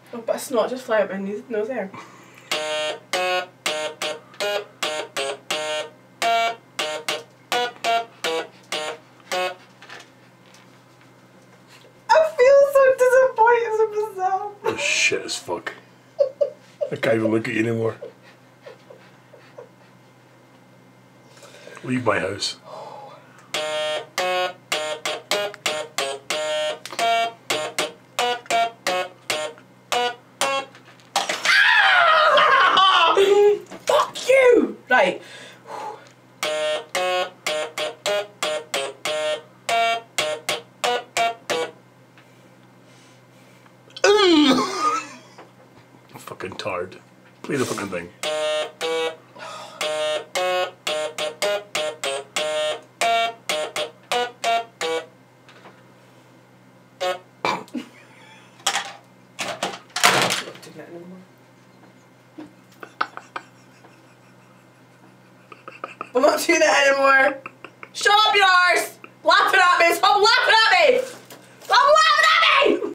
Oh, but a snot just fly out my nose there. Oh, shit as fuck. I can't even look at you anymore. Leave my house. Fuck you! Right. Fucking tired. Play the fucking thing. I'm not doing that anymore. Shut up, you arse!